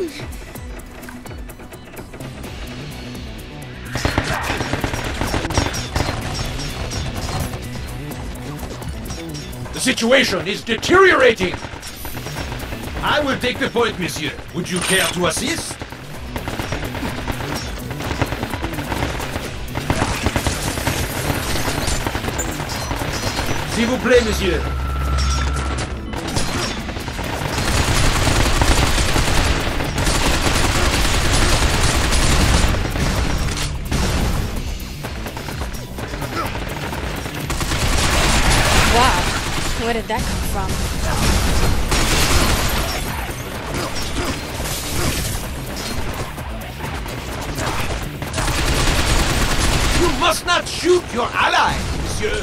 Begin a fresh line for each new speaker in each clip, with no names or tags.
The situation is deteriorating! I will take the point, monsieur. Would you care to assist? S'il vous plaît, monsieur.
Wow, where did that come from?
You must not shoot your ally, monsieur.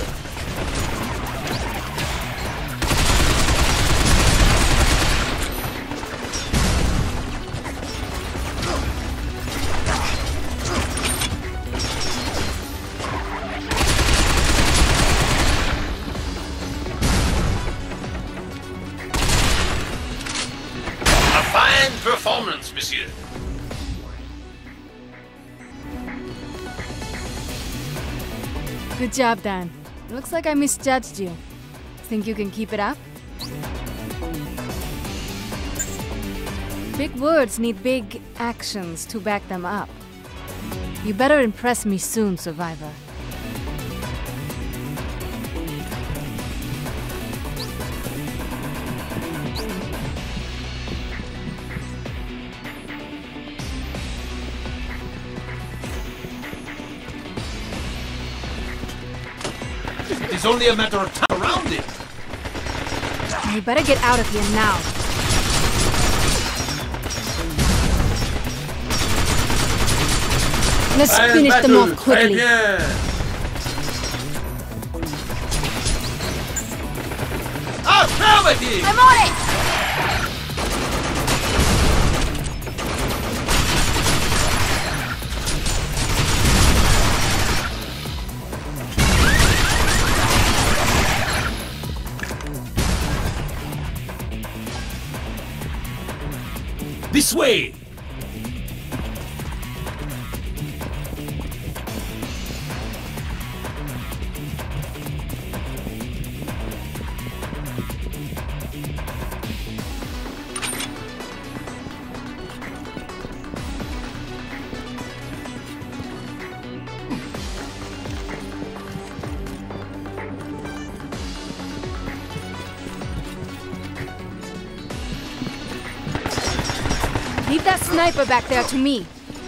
Performance, monsieur.
Good job, Dan. Looks like I misjudged you. Think you can keep it up? Big words need big actions to back them up. You better impress me soon, Survivor.
It's only a matter of time around it.
You better get out of here now. Let's finish them off quickly.
Affirmative!
I'm on it!
This way!
Leave that sniper back there to me.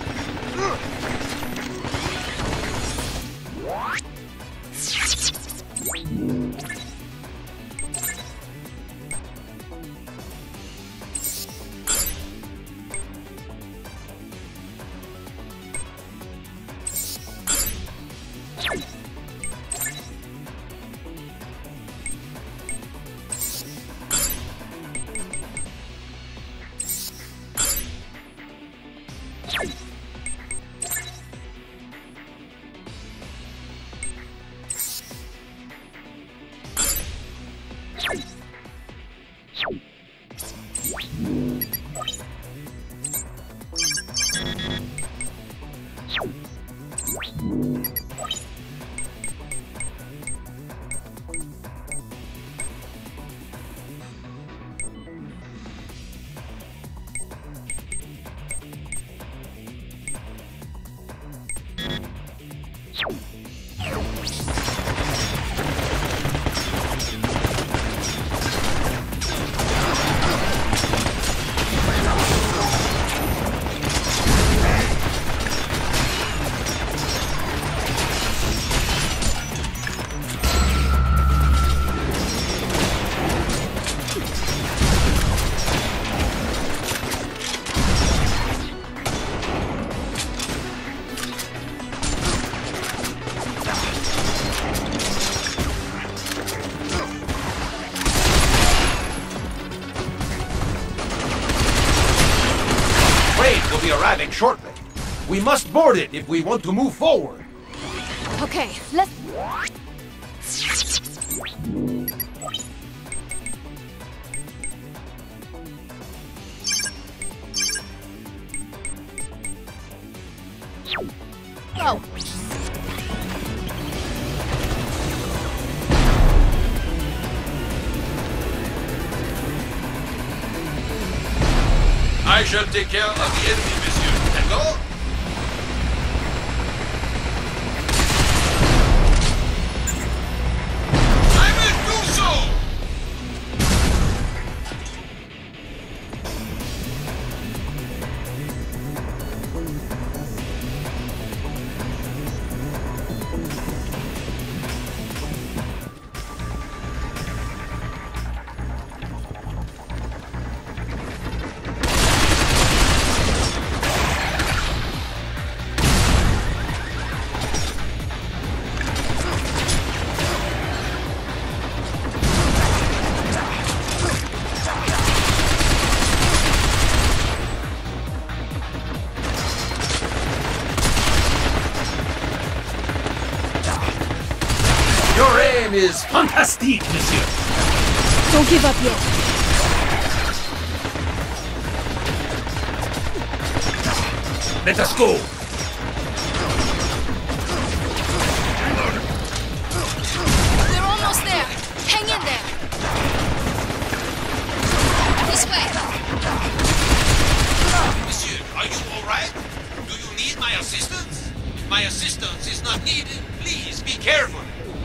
Be arriving shortly. We must board it if we want to move forward.
Okay, let's...
I shall take care of the enemy, monsieur. Tango? I will do so! Your aim is fantastique, monsieur.
Don't give up yet.
Let us go.
We're almost there. Hang in there. This way.
Monsieur, are you all right? Do you need my assistance? If my assistance is not needed, please be careful.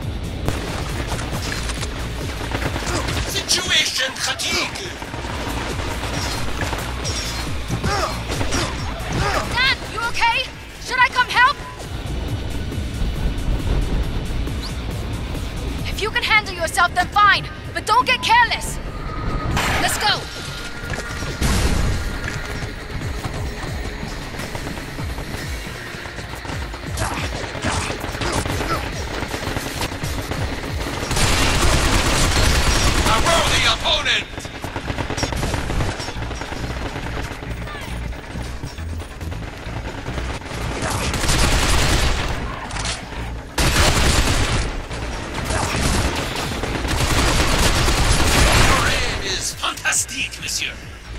Situation fatigue.
Dan, you okay? Should I come help? If you can handle yourself, then fine. But don't get careless. Let's go.
A worthy opponent. Your aim is fantastique, monsieur.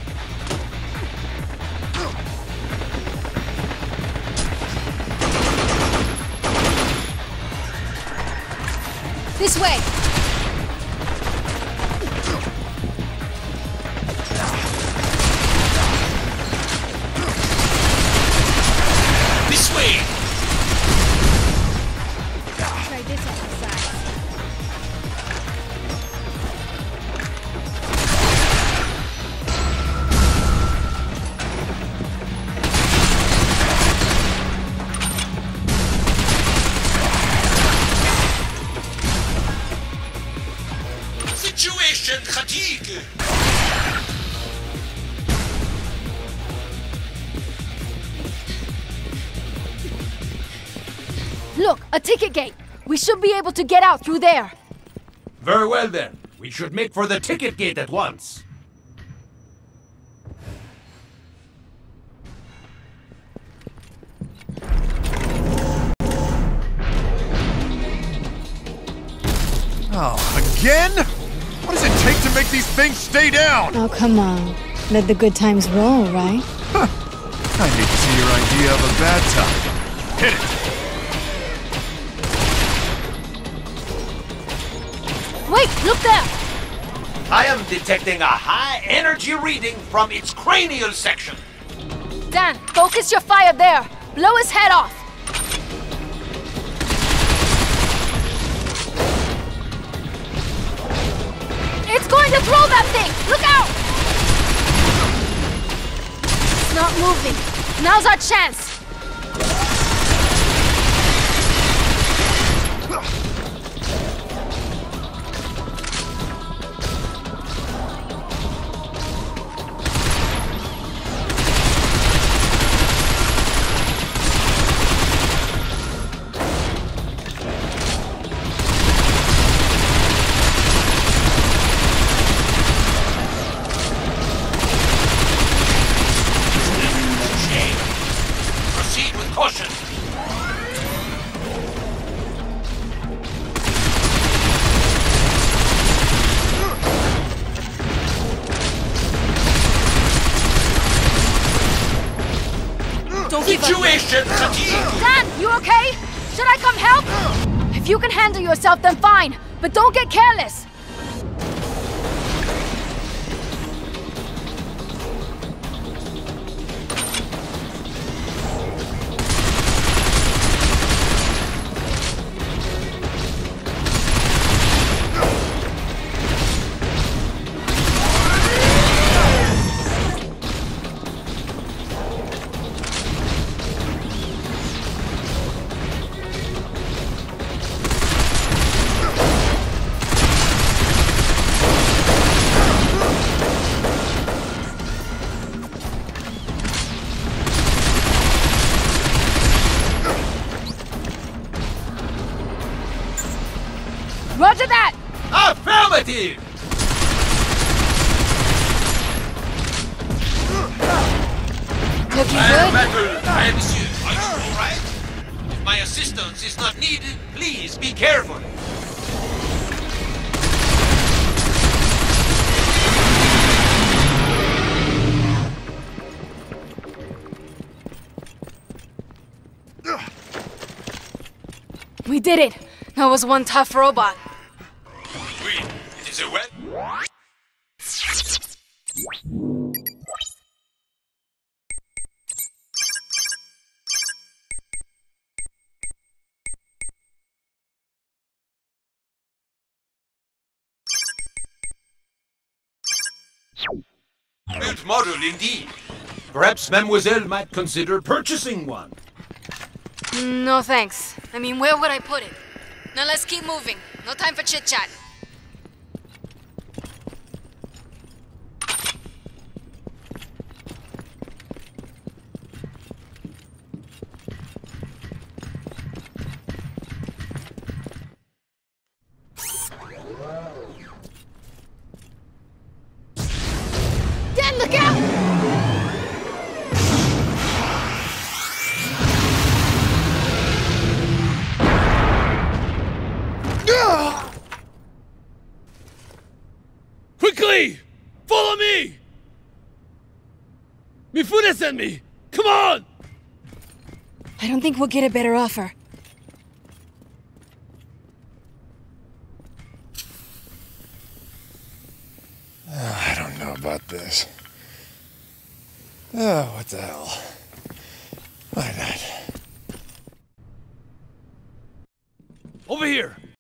This way.
This way.
Try this exercise.
Situation fatigue.
Look, a ticket gate. We should be able to get out through there.
Very well then. We should make for the ticket gate at once.
Oh, again? What does it take to make these things stay down?
Oh, come on. Let the good times roll, right?
Huh. I hate to see your idea of a bad time. Hit it!
Wait, look there.
I am detecting a high energy reading from its cranial section.
Dan, focus your fire there. Blow his head off. It's going to throw that thing! Look out! It's not moving. Now's our chance.
Proceed with caution.
Don't give up.
Situation fatigue.
Dan, you okay? Should I come help? If you can handle yourself, then fine. But don't get careless. Roger that!
Affirmative!
Looking
I'll
good?
battle, Hi, monsieur. Are you alright? If my assistance is not needed, please be careful.
We did it! That was one tough robot.
Oui, it is a wet. Built model indeed. Perhaps Mademoiselle might consider purchasing one.
No thanks. I mean, where would I put it? Now let's keep moving. No time for chit-chat. Dan, look out!
Quickly! Follow me! Mifune sent me! Come on!
I don't think we'll get a better offer.
I don't know about this. Oh, what the hell? Why not?
Over here!